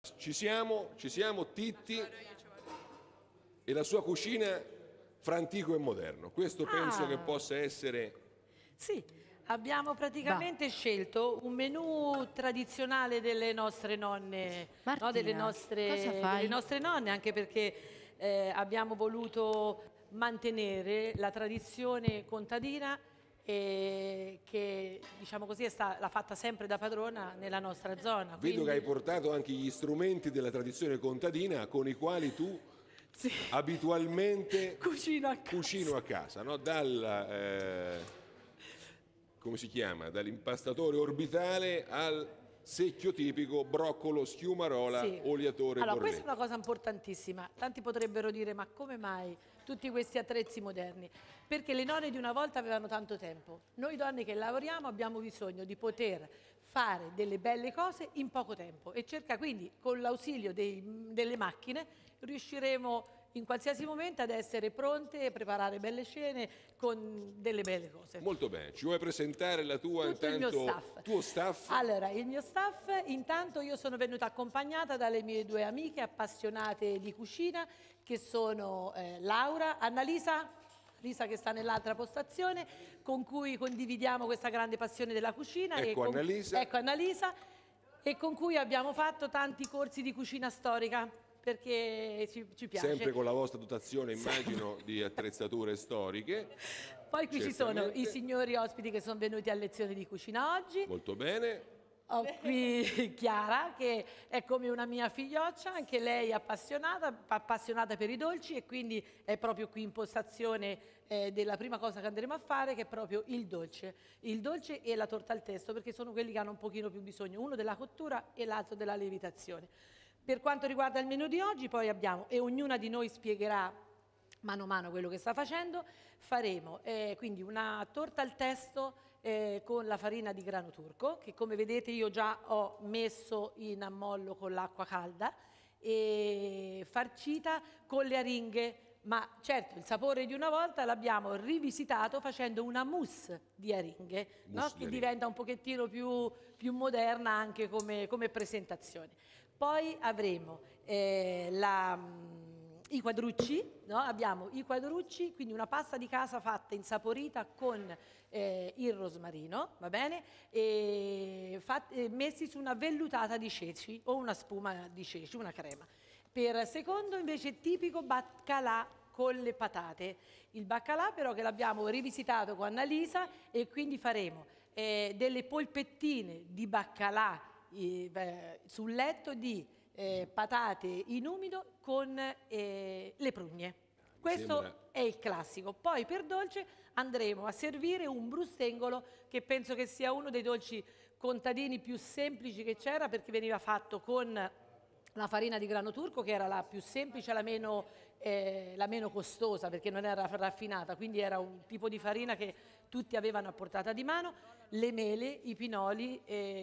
Ci siamo Titti e la sua cucina fra antico e moderno. Questo penso che possa essere... Sì, abbiamo praticamente scelto un menù tradizionale delle nostre nonne, no, delle nostre nonne, anche perché abbiamo voluto mantenere la tradizione contadina che, diciamo così, l'ha fatta sempre da padrona nella nostra zona. Vedo che hai portato anche gli strumenti della tradizione contadina con i quali tu abitualmente cucino a casa, no? Come si chiama? Dall'impastatore orbitale al secchio tipico, broccolo, schiumarola, oliatore, allora, borletto. questa è una cosa importantissima. Tanti potrebbero dire, ma come mai tutti questi attrezzi moderni? Perché le nonne di una volta avevano tanto tempo. Noi donne che lavoriamo abbiamo bisogno di poter fare delle belle cose in poco tempo e quindi con l'ausilio delle macchine riusciremo in qualsiasi momento ad essere pronte e preparare belle scene con delle belle cose. Molto bene, ci vuoi presentare la tua il tuo staff? Allora, il mio staff, intanto io sono venuta accompagnata dalle mie due amiche appassionate di cucina che sono Laura, Annalisa che sta nell'altra postazione, con cui condividiamo questa grande passione della cucina. Ecco Annalisa, e con cui abbiamo fatto tanti corsi di cucina storica, perché ci piace. Sempre con la vostra dotazione, immagino, di attrezzature storiche. Poi qui ci sono i signori ospiti che sono venuti a lezione di cucina oggi. Molto bene. Ho qui Chiara, che è come una mia figlioccia, anche lei è appassionata per i dolci e quindi è proprio qui in postazione della prima cosa che andremo a fare, che è proprio il dolce e la torta al testo, perché sono quelli che hanno un pochino più bisogno, uno della cottura e l'altro della lievitazione. Per quanto riguarda il menù di oggi, poi abbiamo, e ognuna di noi spiegherà mano a mano quello che sta facendo, faremo quindi una torta al testo con la farina di grano turco, che come vedete io già ho messo in ammollo con l'acqua calda, e farcita con le aringhe, ma certo il sapore di una volta l'abbiamo rivisitato facendo una mousse di aringhe, che diventa un pochettino più moderna anche come presentazione. Poi avremo i quadrucci, abbiamo i quadrucci, quindi una pasta di casa fatta insaporita con il rosmarino, va bene, e messi su una vellutata di ceci o una spuma di ceci, una crema. Per secondo invece tipico baccalà con le patate. Il baccalà però che l'abbiamo rivisitato con Annalisa e quindi faremo delle polpettine di baccalà sul letto di patate in umido con le prugne. Questo è il classico. Poi per dolce andremo a servire un brustengolo, che penso che sia uno dei dolci contadini più semplici che c'era, perché veniva fatto con la farina di grano turco, che era la più semplice, la meno costosa, perché non era raffinata, quindi era un tipo di farina che tutti avevano a portata di mano, le mele, i pinoli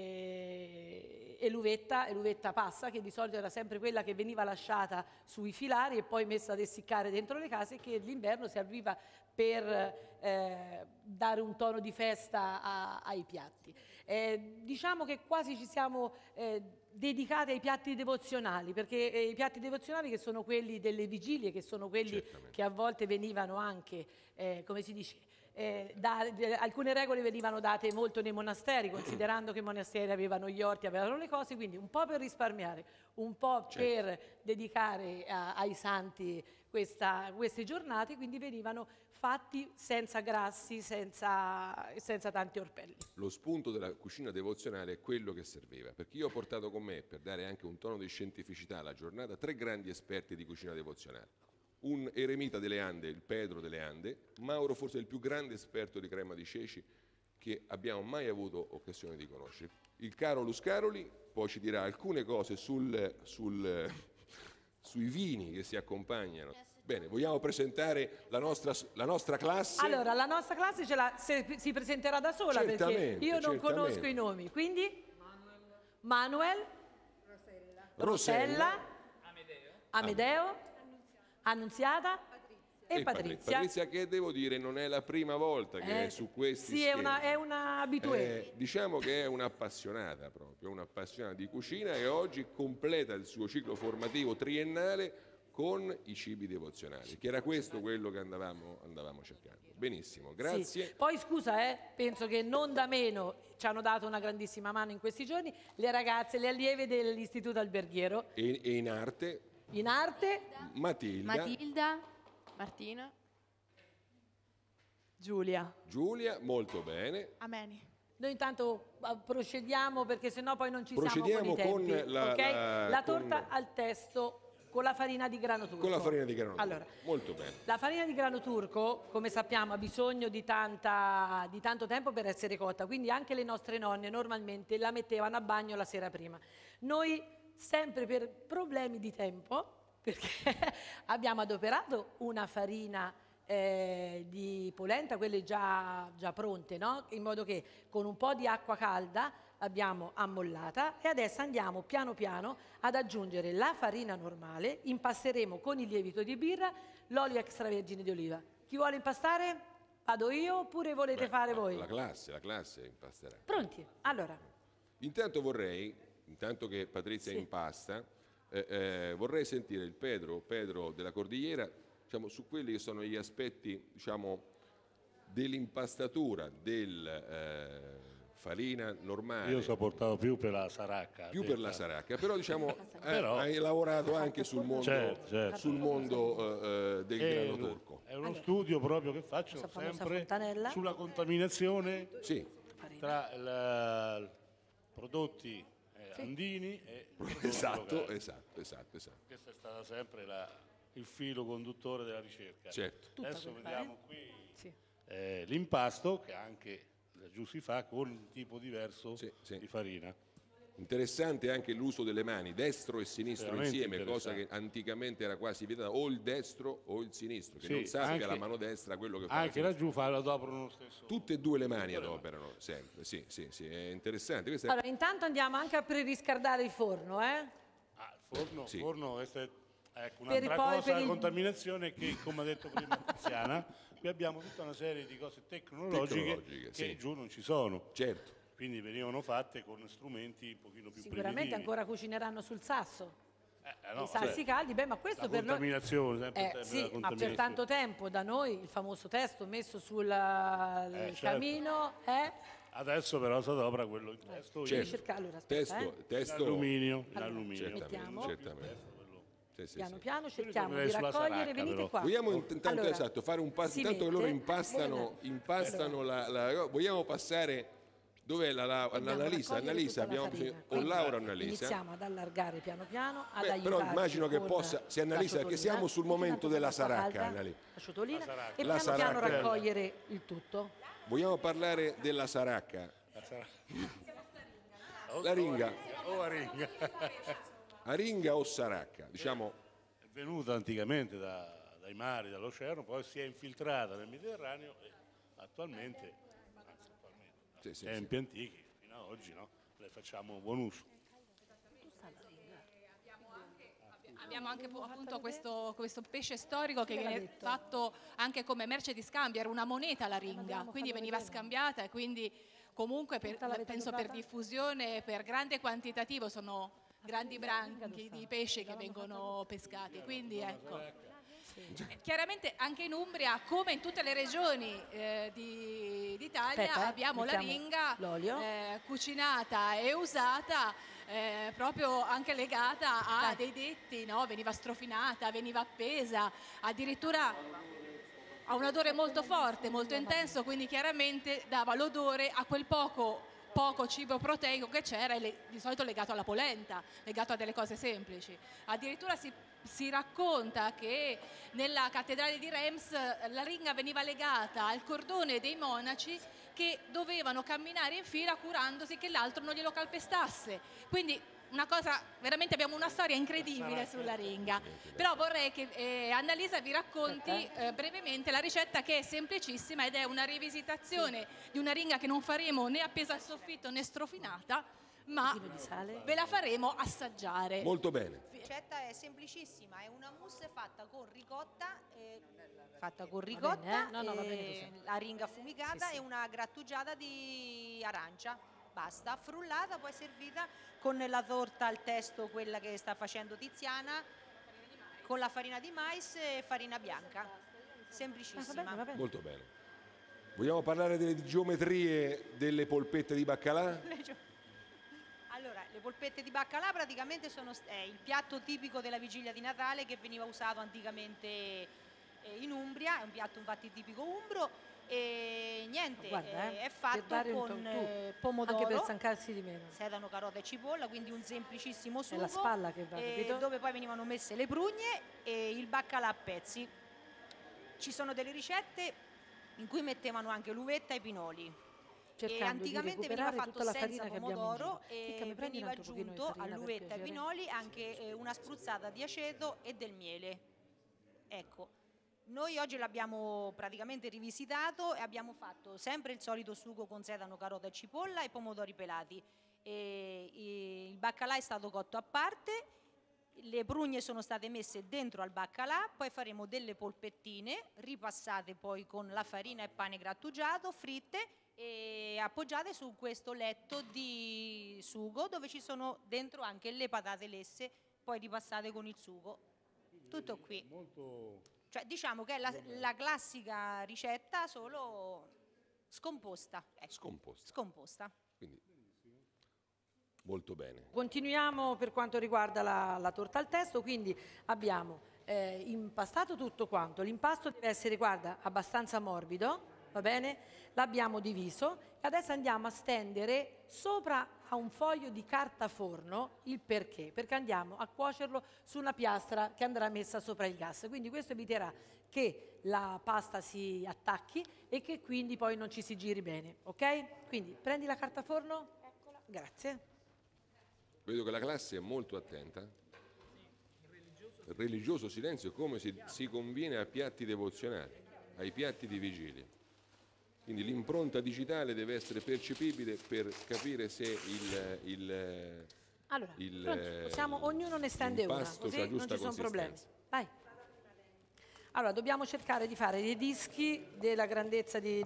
e l'uvetta passa, che di solito era sempre quella che veniva lasciata sui filari e poi messa ad essiccare dentro le case, che l'inverno serviva per dare un tono di festa ai piatti. Diciamo che quasi ci siamo dedicati ai piatti devozionali, perché i piatti devozionali che sono quelli delle vigilie, che sono quelli che a volte venivano anche, come si dice, alcune regole venivano date molto nei monasteri, considerando che i monasteri avevano gli orti, avevano le cose, quindi un po' per risparmiare, un po' per dedicare ai santi queste giornate, quindi venivano fatti senza grassi, senza tanti orpelli. Lo spunto della cucina devozionale è quello che serviva, perché io ho portato con me, per dare anche un tono di scientificità alla giornata, 3 grandi esperti di cucina devozionale. Un eremita delle Ande, il Pedro delle Ande, Mauro forse è il più grande esperto di crema di ceci che abbiamo mai avuto occasione di conoscere. Il caro Luscaroli poi ci dirà alcune cose sui vini che si accompagnano. Bene, vogliamo presentare la nostra classe? Allora, la nostra classe si presenterà da sola, perché io non conosco i nomi. Quindi Manuel, Rosella, Amedeo, Annunziata, e Patrizia. Patrizia, che devo dire non è la prima volta che è su questi sì, schermi. è una abituée. Diciamo che è un'appassionata proprio, un'appassionata di cucina e oggi completa il suo ciclo formativo triennale con i cibi devozionali, che era questo quello che andavamo cercando. Benissimo, grazie. Sì. Poi scusa, penso che non da meno ci hanno dato una grandissima mano in questi giorni le ragazze, le allieve dell'Istituto Alberghiero. E in arte? In arte? Matilda, Martina, Giulia. Giulia, molto bene. Ameni. Noi intanto procediamo perché sennò poi non ci siamo Procediamo con i tempi. con la- ok? la- La torta con- al testo con la farina di grano turco. Con la farina di grano turco. Allora, Molto bene. la farina di grano turco, come sappiamo, ha bisogno di tanto tempo per essere cotta, quindi anche le nostre nonne normalmente la mettevano a bagno la sera prima. Noi, sempre per problemi di tempo, perché abbiamo adoperato una farina di polenta, quelle già pronte, no? In modo che con un po' di acqua calda l'abbiamo ammollata e adesso andiamo piano piano ad aggiungere la farina normale, impasteremo con il lievito di birra, l'olio extravergine di oliva. Chi vuole impastare? Vado io oppure volete fare voi? La classe impasterà. Pronti? Allora, Intanto intanto che Patrizia Sì. impasta, vorrei sentire il Pedro della Cordigliera, diciamo, su quelli che sono gli aspetti, diciamo, dell'impastatura del farina normale. Io so portato più per la saracca. Più per la saracca, però diciamo Però- hai lavorato anche sul mondo, Certo. sul mondo del grano turco. È uno studio proprio che faccio questa famosa sempre fontanella. sulla contaminazione Sì, tra prodotti andini e prodotti esatto. locali. Questo è stato sempre il filo conduttore della ricerca. Certo. Tutta Adesso quella, vediamo qui sì. l'impasto che anche giù si fa con un tipo diverso Sì. di farina. Interessante anche l'uso delle mani, destro e sinistro Veramente insieme, cosa che interessante. anticamente era quasi vietata, o il destro o il sinistro, che Sì, non sappia anche- la mano destra quello che fa la Anche sinistra. laggiù lo adoperano lo stesso. Tutte e due le mani adoperano sempre, sì, è interessante. Questa è- Allora, intanto andiamo anche a preriscaldare il forno, Il forno, Sì. questa è ecco, Per un'altra poi- cosa, per la il- contaminazione che, come ha detto prima Tiziana, qui abbiamo tutta una serie di cose tecnologiche che sì. giù non ci sono. Certo, Quindi venivano fatte con strumenti un pochino più sicuramente primitivi. ancora cucineranno sul sasso. No, I sassi cioè, caldi, ma questo la per noi... contaminazione, sempre il tema sì, della ma per contaminazione. tanto tempo da noi il famoso testo messo sul certo. camino è... Adesso però si adopera quello in testo Certo. Allora, aspetta, testo, in alluminio. Allora, certamente, mettiamo. certamente. Sì. piano piano Quello cerchiamo deve di sulla raccogliere, saracca, venite però. qua. Vogliamo intanto Allora, esatto, fare un passo, si intanto che loro mette- impastano vogliamo passare, dov'è Andiamo a l'Annalisa? raccogliere Annalisa, tutta la abbiamo farina. bisogno, o Quindi Laura o Annalisa? Iniziamo ad allargare piano piano, ad Beh, aiutarci però immagino che con possa, se la Annalisa, perché ciotolina. siamo sul Metti momento tanto della d'acqua saracca, calda, Annalisa. la ciotolina, La saracca. e La piano piano saracca. raccogliere il tutto. Vogliamo parlare della saracca? La ringa, O la ringa. aringa o saracca? Diciamo, È venuta anticamente dai mari, dall'oceano, poi si è infiltrata nel Mediterraneo e attualmente, sì. tempi antichi, fino ad oggi, no? Le facciamo buon uso. Abbiamo anche appunto questo pesce storico che viene fatto anche come merce di scambio, era una moneta la ringa, quindi veniva scambiata e quindi comunque penso per diffusione, per grande quantitativo sono grandi branchi di pesce che vengono pescati, quindi ecco. Chiaramente anche in Umbria, come in tutte le regioni d'Italia, Aspetta, abbiamo la mettiamo ringa l'olio. cucinata e usata proprio anche legata a dei detti, no? Veniva strofinata, veniva appesa, addirittura ha un odore molto forte, molto intenso, quindi chiaramente dava l'odore a quel poco cibo proteico che c'era, di solito legato alla polenta, legato a delle cose semplici. Addirittura si racconta che nella cattedrale di Reims la ringa veniva legata al cordone dei monaci che dovevano camminare in fila curandosi che l'altro non glielo calpestasse. Quindi una cosa, veramente abbiamo una storia incredibile sulla ringa. Però vorrei che Annalisa vi racconti brevemente la ricetta, che è semplicissima ed è una rivisitazione di una ringa che non faremo né appesa al soffitto né strofinata, ma Un pochino di sale. ve la faremo assaggiare. Molto bene. La ricetta è semplicissima, è una mousse fatta con ricotta, Va bene, no, va bene così. aringa affumicata Sì, sì. e una grattugiata di arancia. Basta, frullata, poi servita con la torta al testo, quella che sta facendo Tiziana, con la farina di mais e farina bianca. Semplicissima. Va bene. Molto bene. Vogliamo parlare delle geometrie delle polpette di baccalà? Allora, le polpette di baccalà praticamente è il piatto tipico della vigilia di Natale che veniva usato anticamente in Umbria, è un piatto infatti tipico umbro e niente, Guarda, è per fatto dare un con tu, pomodoro, anche per stancarsi di meno. sedano, carota e cipolla, quindi un semplicissimo sugo. È la spalla che va, capito? Dove poi venivano messe le prugne e il baccalà a pezzi. Ci sono delle ricette in cui mettevano anche l'uvetta e pinoli. Cercando E anticamente di veniva recuperare fatto tutta la senza farina che abbiamo in pomodoro giro. Chicca, mi e prendi un veniva altro pochino di aggiunto farina, per all'uvetta e ai piacere? pinoli anche una spruzzata di aceto e del miele. Ecco, noi oggi l'abbiamo praticamente rivisitato e abbiamo fatto sempre il solito sugo con sedano, carota e cipolla e pomodori pelati. Il baccalà è stato cotto a parte, le prugne sono state messe dentro al baccalà, poi faremo delle polpettine ripassate poi con la farina e pane grattugiato, fritte e appoggiate su questo letto di sugo dove ci sono dentro anche le patate lesse, poi ripassate con il sugo. Tutto qui. Cioè, diciamo che è la classica ricetta solo scomposta. Ecco. Scomposta. Quindi, molto bene. Continuiamo per quanto riguarda la torta al testo, quindi abbiamo impastato tutto quanto. L'impasto deve essere, guarda, abbastanza morbido, va bene? L'abbiamo diviso e adesso andiamo a stendere sopra a un foglio di carta forno il perché? Perché andiamo a cuocerlo su una piastra che andrà messa sopra il gas. Quindi questo eviterà che la pasta si attacchi e che quindi poi non ci si giri bene, ok? Quindi prendi la carta forno. Eccola. Grazie. Vedo che la classe è molto attenta. Il religioso silenzio come si conviene a piatti devozionali, ai piatti di vigilia. Quindi l'impronta digitale deve essere percepibile per capire se Allora, pronto, ognuno ne stende una, l'impasto così c'ha non giusta ci sono problemi. consistenza. Vai. Allora, dobbiamo cercare di fare dei dischi della grandezza di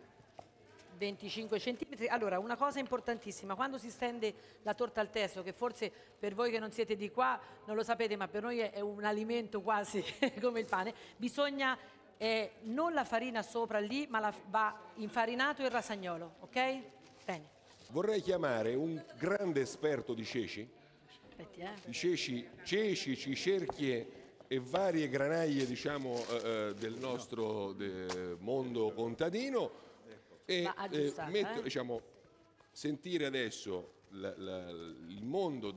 25 centimetri. Allora, una cosa importantissima, quando si stende la torta al testo, che forse per voi che non siete di qua non lo sapete, ma per noi è un alimento quasi come il pane, bisogna non la farina sopra lì, ma va infarinato il rasagnolo, ok? Bene. Vorrei chiamare un grande esperto di ceci, Aspetti, di ceci, cicerchie e varie granaglie, diciamo, del nostro mondo contadino e diciamo, sentire adesso il mondo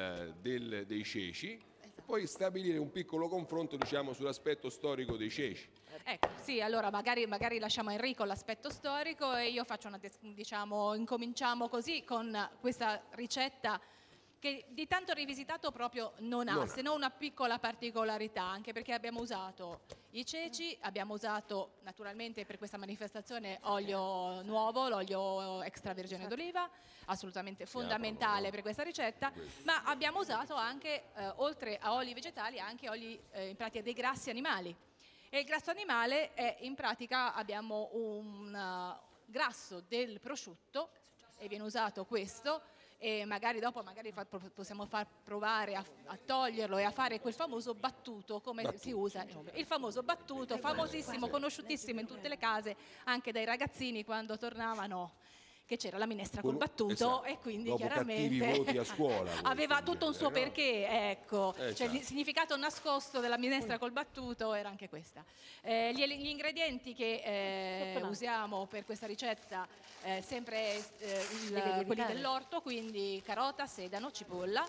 dei ceci, poi stabilire un piccolo confronto, diciamo, sull'aspetto storico dei ceci. Ecco, sì, allora magari lasciamo a Enrico l'aspetto storico e io faccio incominciamo così con questa ricetta che di tanto rivisitato proprio non ha, se non una piccola particolarità, anche perché abbiamo usato i ceci, abbiamo usato naturalmente per questa manifestazione olio nuovo, l'olio extravergine d'oliva, assolutamente fondamentale per questa ricetta, ma abbiamo usato anche, oltre a oli vegetali, anche oli in pratica dei grassi animali. E il grasso animale è in pratica, abbiamo un grasso del prosciutto e viene usato questo e magari dopo possiamo far provare a toglierlo e a fare quel famoso battuto come si usa, il famoso battuto famosissimo, conosciutissimo in tutte le case anche dai ragazzini quando tornavano, che c'era la minestra col battuto, esatto. E quindi dopo chiaramente cattivi voti a scuola aveva tutto un suo perché, ecco, cioè certo. Il significato nascosto della minestra col battuto era anche questa. Gli ingredienti che usiamo per questa ricetta sempre quelli dell'orto, quindi carota, sedano, cipolla,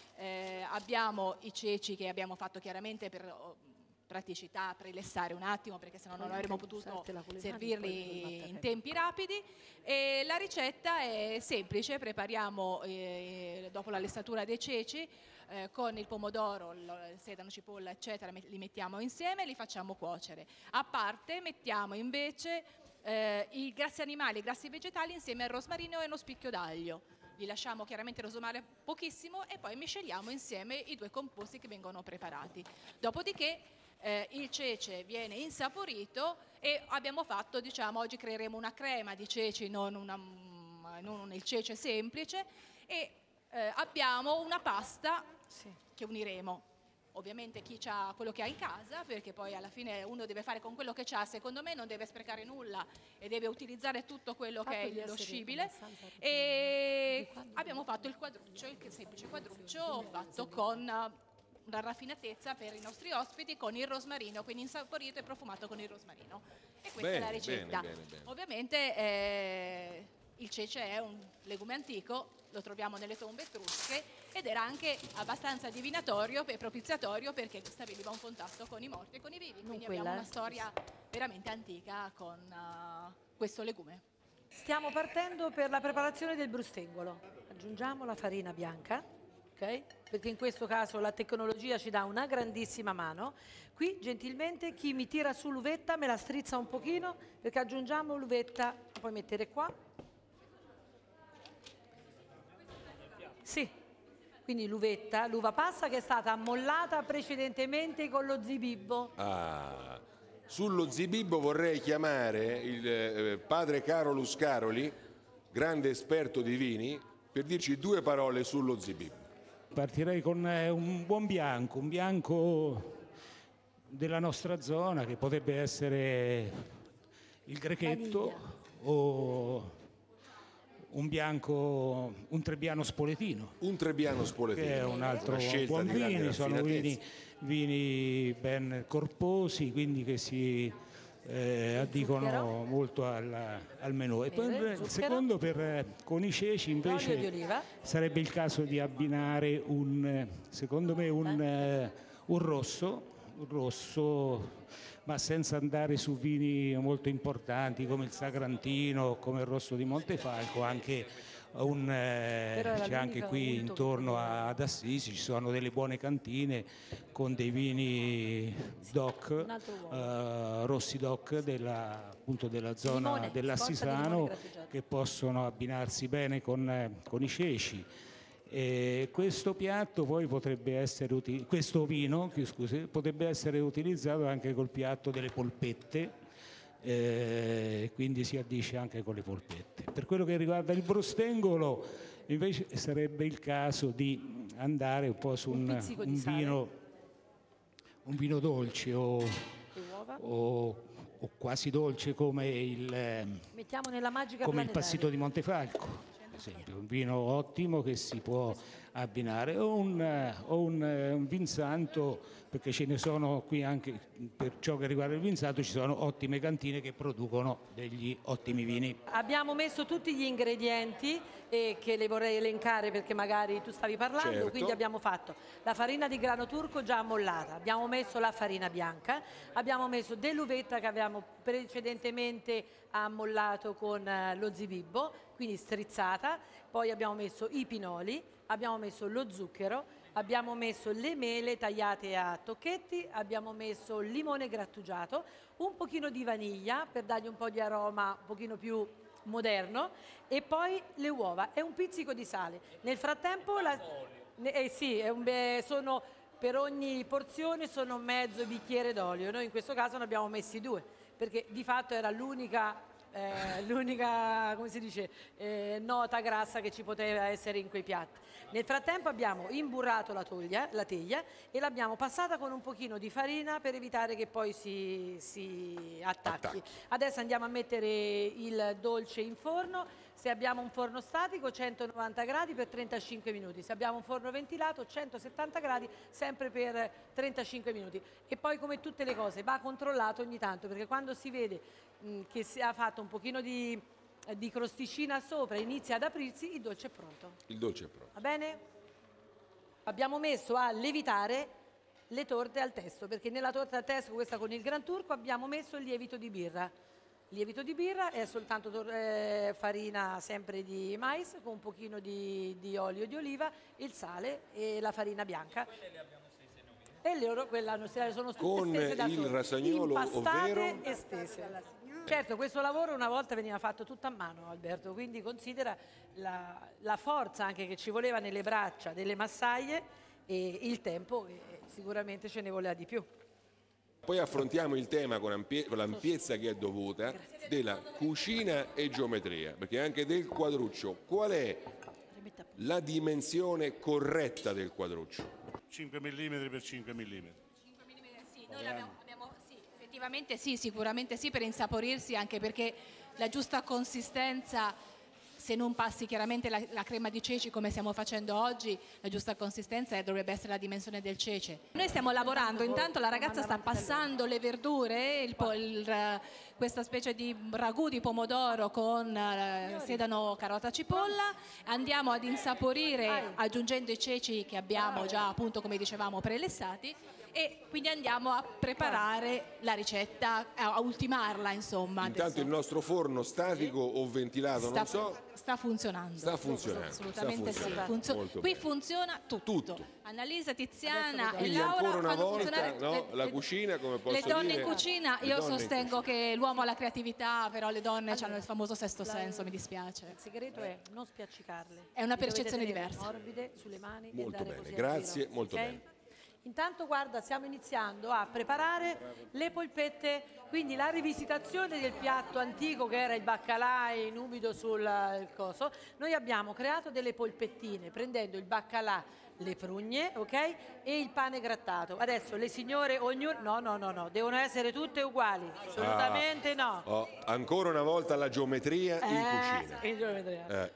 abbiamo i ceci che abbiamo fatto chiaramente per praticità, prelessare un attimo perché sennò non avremmo potuto servirli in tempi rapidi e la ricetta è semplice, prepariamo dopo la lessatura dei ceci con il pomodoro, il sedano, cipolla eccetera, li mettiamo insieme e li facciamo cuocere. A parte mettiamo invece i grassi animali, i grassi vegetali insieme al rosmarino e uno spicchio d'aglio. li lasciamo chiaramente rosomare pochissimo e poi misceliamo insieme i due composti che vengono preparati. Dopodiché il cece viene insaporito e abbiamo fatto, diciamo, oggi creeremo una crema di ceci, non il cece semplice, e abbiamo una pasta che uniremo. Ovviamente chi ha quello che ha in casa, perché poi alla fine uno deve fare con quello che ha, secondo me non deve sprecare nulla e deve utilizzare tutto quello che è lo scibile. E abbiamo fatto il quadruccio, il semplice quadruccio fatto con una raffinatezza per i nostri ospiti, con il rosmarino, quindi insaporito e profumato con il rosmarino. E questa è la ricetta. Bene. Ovviamente il cece è un legume antico, lo troviamo nelle tombe etrusche ed era anche abbastanza divinatorio e propiziatorio perché stabiliva un contatto con i morti e con i vivi, quindi abbiamo una storia veramente antica con questo legume. Stiamo partendo per la preparazione del brustengolo. Aggiungiamo la farina bianca, ok? Perché in questo caso la tecnologia ci dà una grandissima mano. Qui gentilmente chi mi tira su l'uvetta me la strizza un pochino, perché aggiungiamo l'uvetta, la puoi mettere qua. Sì, quindi l'uvetta, l'uva passa che è stata ammollata precedentemente con lo zibibbo. Sullo zibibbo vorrei chiamare il padre Carolus Caroli, grande esperto di vini, per dirci 2 parole sullo zibibbo. Partirei con un buon bianco, un bianco della nostra zona che potrebbe essere il grechetto o un bianco, un trebbiano spoletino. Un trebbiano spoletino. Che è un altro buon vino, sono vini ben corposi, quindi che si addicono molto al menù. E poi il secondo con i ceci invece sarebbe il caso di abbinare secondo me un rosso, ma senza andare su vini molto importanti come il Sagrantino, come il Rosso di Montefalco, anche c'è anche qui intorno ad Assisi, ci sono delle buone cantine con dei vini DOC, rossi DOC appunto della zona dell'Assisano, che possono abbinarsi bene con i ceci. E questo piatto poi potrebbe essere questo vino, potrebbe essere utilizzato anche col piatto delle polpette, quindi si addice anche con le polpette. Per quello che riguarda il brustengolo invece sarebbe il caso di andare un po' su un vino dolce o quasi dolce come mettiamo nella magica come il passito di Montefalco. Esempio, un vino ottimo che si può abbinare o un vinsanto, perché ce ne sono qui anche per ciò che riguarda il vinsanto, ci sono ottime cantine che producono degli ottimi vini. Abbiamo messo tutti gli ingredienti che le vorrei elencare perché magari tu stavi parlando, certo. Quindi abbiamo fatto la farina di grano turco già ammollata, abbiamo messo la farina bianca, abbiamo messo dell'uvetta che abbiamo precedentemente ammollato con lo zibibbo, quindi strizzata, poi abbiamo messo i pinoli, abbiamo messo lo zucchero, abbiamo messo le mele tagliate a tocchetti, abbiamo messo il limone grattugiato, un pochino di vaniglia per dargli un po' di aroma un pochino più moderno e poi le uova e un pizzico di sale. Nel frattempo sono per ogni porzione sono mezzo bicchiere d'olio, noi in questo caso ne abbiamo messi 2 perché di fatto era l'unica come si dice, nota grassa che ci poteva essere in quei piatti. Nel frattempo abbiamo imburrato la teglia e l'abbiamo passata con un pochino di farina per evitare che poi si attacchi. Adesso andiamo a mettere il dolce in forno. Se abbiamo un forno statico 190 gradi per 35 minuti, se abbiamo un forno ventilato 170 gradi sempre per 35 minuti. E poi come tutte le cose va controllato ogni tanto perché quando si vede che si è fatto un pochino di crosticina sopra, inizia ad aprirsi, il dolce è pronto. Il dolce è pronto. Va bene? Abbiamo messo a lievitare le torte al testo, perché nella torta al testo, questa con il Gran Turco, abbiamo messo il lievito di birra. Il lievito di birra è soltanto farina sempre di mais con un pochino di olio di oliva, il sale e la farina bianca. E loro sono tutte con stese da il sole, rasagnolo, impastate ovvero e stese. Certo, questo lavoro una volta veniva fatto tutto a mano, Alberto, quindi considera la forza anche che ci voleva nelle braccia delle massaie e il tempo che sicuramente ce ne voleva di più. Poi affrontiamo il tema con l'ampiezza che è dovuta della cucina e geometria, perché anche del quadruccio, qual è la dimensione corretta del quadruccio? 5 mm per 5 mm. 5 mm, sì, noi abbiamo sì, effettivamente sì, sicuramente sì, per insaporirsi, anche perché la giusta consistenza, se non passi chiaramente la crema di ceci come stiamo facendo oggi, la giusta consistenza dovrebbe essere la dimensione del cece. Noi stiamo lavorando, intanto la ragazza sta passando le verdure, questa specie di ragù di pomodoro con sedano, carota, cipolla, andiamo ad insaporire aggiungendo i ceci che abbiamo già appunto come dicevamo prelessati, e quindi andiamo a preparare la ricetta, a ultimarla insomma. Intanto adesso. il nostro forno statico o ventilato, non so. Sta funzionando. Sta funzionando. Assolutamente sta funzionando. sì. Molto Qui bene. funziona tutto. Annalisa, Tiziana e Quindi Laura ancora una fanno volta funzionare la cucina, come posso le donne dire, in cucina. le Io donne in sostengo cucina. che l'uomo ha la creatività, però le donne hanno il famoso sesto senso, mi dispiace. Il segreto è non spiaccicarle. È una Le dovete percezione tenere diversa. morbide sulle mani Molto e dare bene, così a grazie, giro, molto ok? bene. Intanto guarda, stiamo iniziando a preparare le polpette, quindi la rivisitazione del piatto antico che era il baccalà in umido sul coso. Noi abbiamo creato delle polpettine prendendo il baccalà, le prugne, ok? E il pane grattato. Adesso le signore, ognuno, no, devono essere tutte uguali, assolutamente no. Oh, ancora una volta la geometria in cucina. In geometria.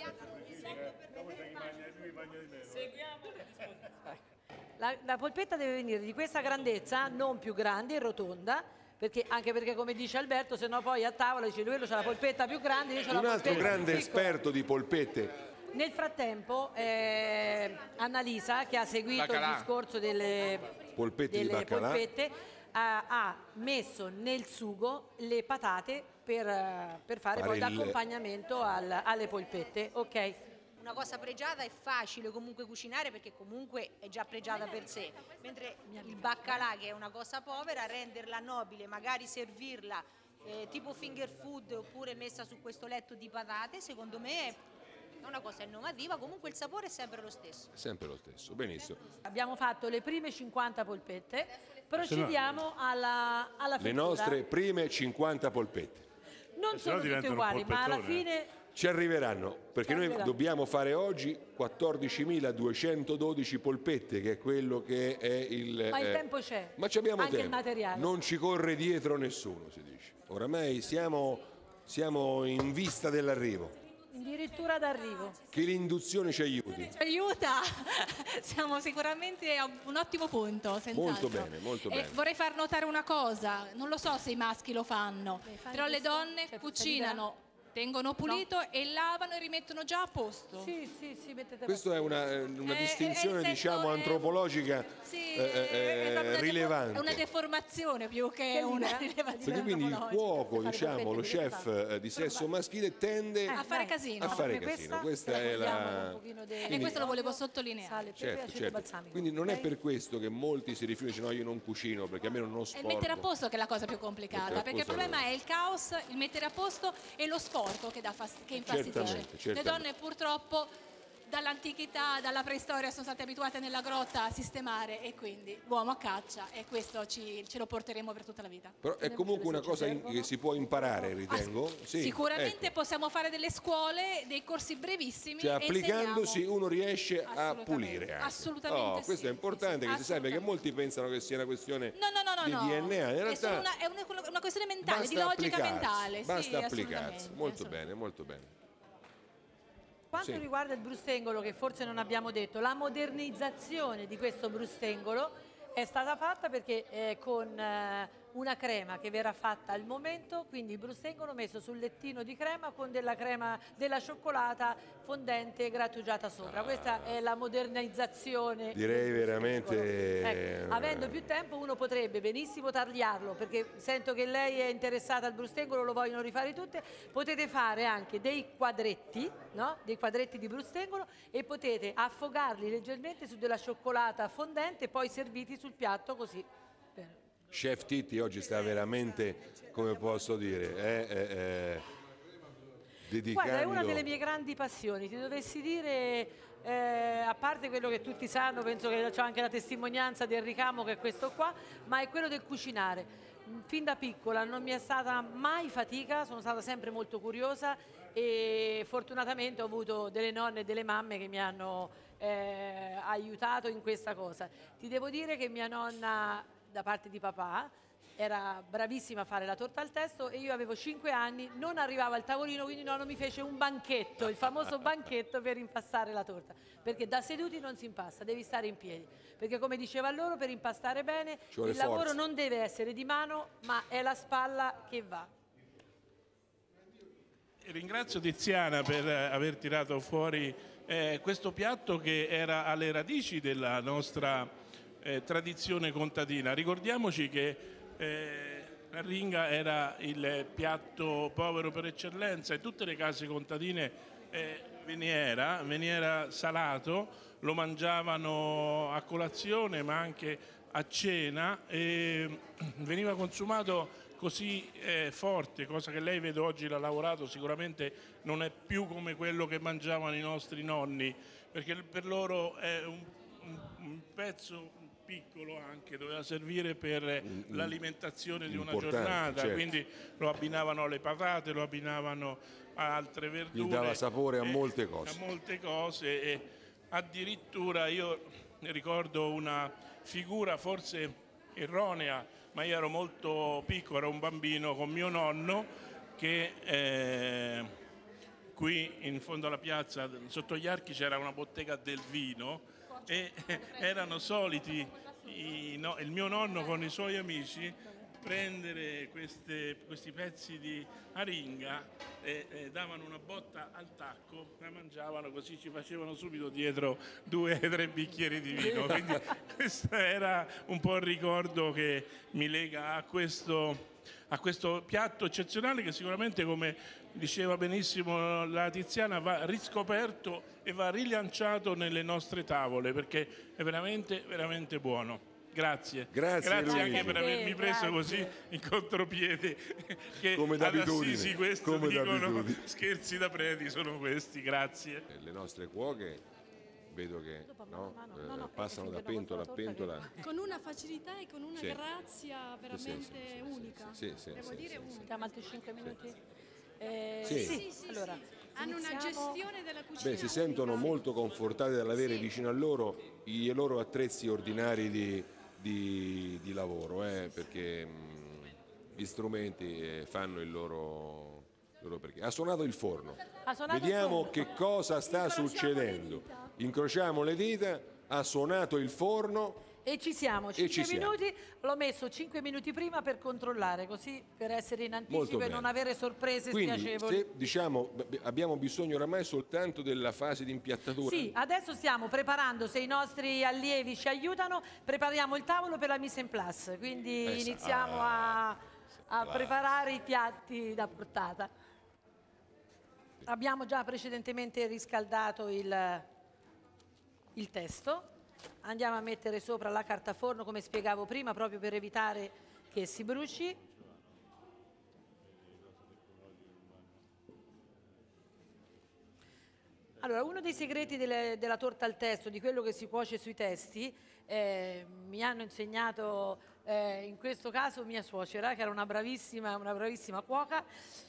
La polpetta deve venire di questa grandezza, non più grande e rotonda, anche perché come dice Alberto, se no poi a tavola dice quello c'ha la polpetta più grande, io c'ho la Un altro polpetta grande più piccola. esperto di polpette. Nel frattempo Annalisa, che ha seguito il discorso delle Polpette di baccalà. polpette, ha messo nel sugo le patate per fare poi d'accompagnamento alle polpette, ok? Una cosa pregiata è facile comunque cucinare perché comunque è già pregiata per sé, mentre il baccalà, che è una cosa povera, renderla nobile, magari servirla tipo finger food oppure messa su questo letto di patate, secondo me è una cosa innovativa, comunque il sapore è sempre lo stesso. Sempre lo stesso, benissimo. Abbiamo fatto le prime 50 polpette, procediamo alla frittura. Le nostre prime 50 polpette. Non sono tutte uguali, ma alla fine... Ci arriveranno, perché noi dobbiamo fare oggi 14.212 polpette, che è quello che è il... Ma il tempo c'è, ma ci abbiamo anche tempo. il materiale. Non ci corre dietro nessuno, si dice. Oramai siamo in vista dell'arrivo. Addirittura d'arrivo. Che l'induzione ci aiuti. Ci aiuta, siamo sicuramente a un ottimo punto, senz'altro. Molto bene, molto bene. Vorrei far notare una cosa, non lo so se i maschi lo fanno, però le donne cucinano, tengono pulito e lavano e rimettono già a posto. Sì, mettete Questa è una distinzione, diciamo, antropologica rilevante. È una deformazione più che una rilevazione. Perché quindi il cuoco, diciamo, lo chef di sesso maschile tende a fare casino. A fare casino. Questa è la... E questo lo volevo sottolineare. Certo. Quindi non è per questo che molti si rifiutano e dicono no, io non cucino perché a me non ho sporco. È il mettere a posto che è la cosa più complicata, perché il problema è il caos, il mettere a posto e lo sporco che infastidisce. Certamente. Le donne purtroppo dall'antichità, dalla preistoria sono state abituate nella grotta a sistemare e quindi l'uomo a caccia, e questo ce lo porteremo per tutta la vita. Però è comunque una cosa che si può imparare, ritengo. Sì, sicuramente ecco. Possiamo fare delle scuole, dei corsi brevissimi. Cioè applicandosi uno riesce a pulire anche. Assolutamente questo è importante, che si sappia che molti pensano che sia una questione di no. DNA. In realtà è una questione mentale, di logica mentale. Basta sì, applicarsi. Molto bene, molto bene. Quanto riguarda il brustengolo, che forse non abbiamo detto, la modernizzazione di questo brustengolo è stata fatta perché con una crema che verrà fatta al momento, quindi il brustengolo messo sul lettino di crema con della crema della cioccolata fondente grattugiata sopra. Questa è la modernizzazione. Direi veramente... Ecco, avendo più tempo uno potrebbe benissimo tagliarlo, perché sento che lei è interessata al brustengolo, lo vogliono rifare tutte. Potete fare anche dei quadretti, no? Dei quadretti di brustengolo, e potete affogarli leggermente su della cioccolata fondente e poi serviti sul piatto così. Chef Titti oggi sta veramente, come posso dire, dedicando... Guarda, è una delle mie grandi passioni, ti dovessi dire, a parte quello che tutti sanno, penso che c'è anche la testimonianza del ricamo che è questo qua, ma è quello del cucinare. Fin da piccola non mi è stata mai fatica, sono stata sempre molto curiosa e fortunatamente ho avuto delle nonne e delle mamme che mi hanno aiutato in questa cosa. Ti devo dire che mia nonna, da parte di papà, era bravissima a fare la torta al testo e io avevo 5 anni, non arrivavo al tavolino, quindi nonno mi fece un banchetto, il famoso banchetto per impastare la torta, perché da seduti non si impasta, devi stare in piedi, perché come diceva loro, per impastare bene il lavoro non deve essere di mano, ma è la spalla che va. Ringrazio Tiziana per aver tirato fuori questo piatto che era alle radici della nostra tradizione contadina. Ricordiamoci che l'arringa era il piatto povero per eccellenza e tutte le case contadine veniera salato, lo mangiavano a colazione ma anche a cena e veniva consumato così forte, cosa che lei vedo oggi l'ha lavorato, sicuramente non è più come quello che mangiavano i nostri nonni, perché per loro è un pezzo piccolo anche, doveva servire per l'alimentazione di una giornata, certo. Quindi lo abbinavano alle patate, lo abbinavano a altre verdure. Gli dava sapore a molte cose. A molte cose e addirittura io ricordo una figura forse erronea, ma io ero molto piccolo, ero un bambino con mio nonno che qui in fondo alla piazza, sotto gli archi c'era una bottega del vino e erano soliti il mio nonno con i suoi amici prendere questi pezzi di aringa e davano una botta al tacco, la mangiavano, così ci facevano subito dietro 2 o 3 bicchieri di vino. Quindi questo era un po' il ricordo che mi lega a questo piatto eccezionale che sicuramente, come diceva benissimo la Tiziana, va riscoperto e va rilanciato nelle nostre tavole perché è veramente, veramente buono. Grazie. Grazie anche per avermi preso così in contropiede. Che come d'abitudine. Sì, questo come dicono scherzi da preti, sono questi. Grazie. Le nostre cuoche vedo che passano da pentola a pentola. Con una facilità e con una grazia veramente unica. Devo dire unica. Siamo altri 5 minuti? Sì. Allora, hanno una gestione della cucina. Si sentono molto confortati dall'avere vicino a loro i loro attrezzi ordinari di lavoro, perché gli strumenti fanno il loro perché. Ha suonato il forno. Vediamo che cosa sta succedendo. Incrociamo le dita, ha suonato il forno. E ci siamo, 5 minuti, l'ho messo 5 minuti prima per controllare, così per essere in anticipo e non avere sorprese spiacevoli. Diciamo, abbiamo bisogno oramai soltanto della fase di impiattatura. Sì, adesso stiamo preparando, se i nostri allievi ci aiutano, prepariamo il tavolo per la mise en place, quindi iniziamo a preparare i piatti da portata. Abbiamo già precedentemente riscaldato il testo. Andiamo a mettere sopra la carta forno, come spiegavo prima, proprio per evitare che si bruci. Allora, uno dei segreti della torta al testo, di quello che si cuoce sui testi, mi hanno insegnato in questo caso mia suocera, che era una bravissima cuoca.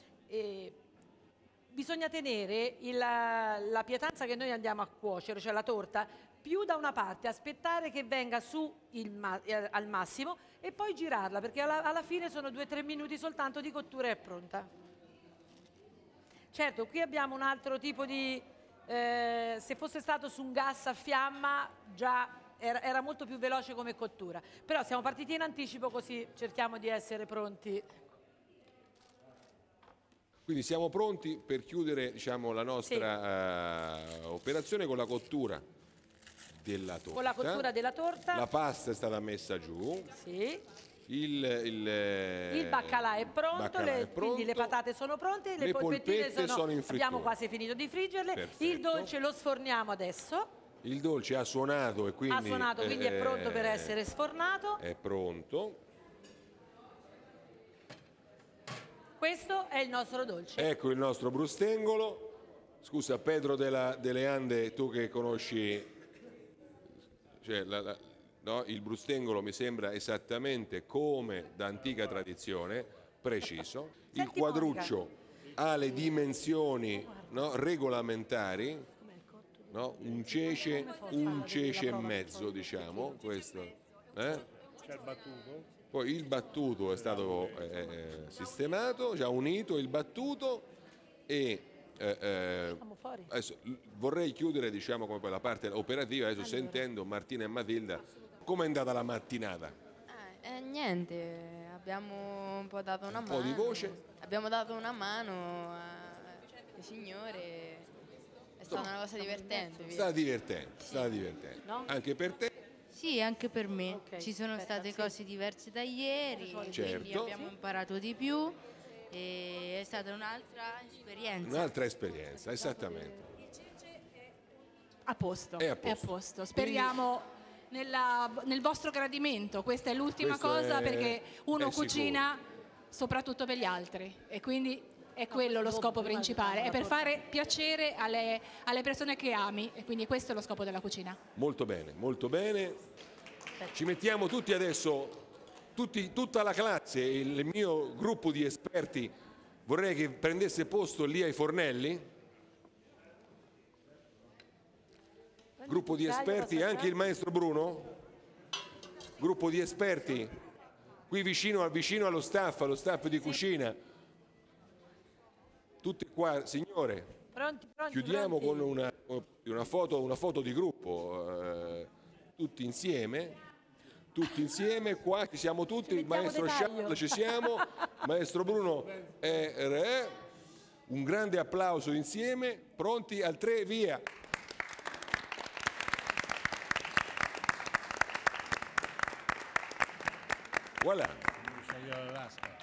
Bisogna tenere la pietanza che noi andiamo a cuocere, cioè la torta, più da una parte, aspettare che venga su al massimo e poi girarla, perché alla fine sono 2-3 minuti soltanto di cottura e è pronta. Certo, qui abbiamo un altro tipo di... se fosse stato su un gas a fiamma già era molto più veloce come cottura, però siamo partiti in anticipo, così cerchiamo di essere pronti. Quindi siamo pronti per chiudere, diciamo, la nostra operazione con la cottura della torta. Con la cottura della torta. La pasta è stata messa giù. Sì. Il baccalà è pronto, quindi le patate sono pronte, le polpettine sono in frittura. Abbiamo quasi finito di friggerle. Perfetto. Il dolce lo sforniamo adesso. Il dolce ha suonato e quindi è pronto per essere sfornato. È pronto. Questo è il nostro dolce. Ecco il nostro brustengolo. Scusa, Pedro delle Ande, tu che conosci, cioè, no, il brustengolo mi sembra esattamente come da antica tradizione, preciso. Il quadruccio ha le dimensioni, no, regolamentari, no? Un cece e mezzo, diciamo, questo. C'è il battuto? Poi il battuto è stato sistemato, già unito il battuto e adesso vorrei chiudere, diciamo, come poi la parte operativa, adesso sentendo Martina e Matilda, com'è andata la mattinata? Niente, abbiamo un po' dato una mano. Un po' di voce? Abbiamo dato una mano ai signori, è stata una cosa divertente. È stata divertente, No? Anche per te? Sì, anche per me. Ok, Ci sono aspetta, state sì. cose diverse da ieri, quindi Certo. abbiamo imparato di più e è stata un'altra esperienza. Un'altra esperienza, esattamente. A posto, È a posto. Speriamo nel vostro gradimento, questa è l'ultima Questo cosa, è- perché uno è cucina soprattutto per gli altri e quindi è quello lo scopo principale, è per fare piacere alle persone che ami e quindi questo è lo scopo della cucina. Molto bene, molto bene. Ci mettiamo tutti adesso, tutta la classe, il mio gruppo di esperti, vorrei che prendesse posto lì ai fornelli. Gruppo di esperti, anche il maestro Bruno. Gruppo di esperti, qui vicino allo staff di cucina. Tutti qua, signore. Pronti, Chiudiamo pronti. con una foto di gruppo, tutti insieme, qua ci siamo tutti, il mettiamo maestro dettaglio. Charles ci siamo, il maestro Bruno è re, un grande applauso insieme, pronti al 3, via! Voilà! L'Alaska.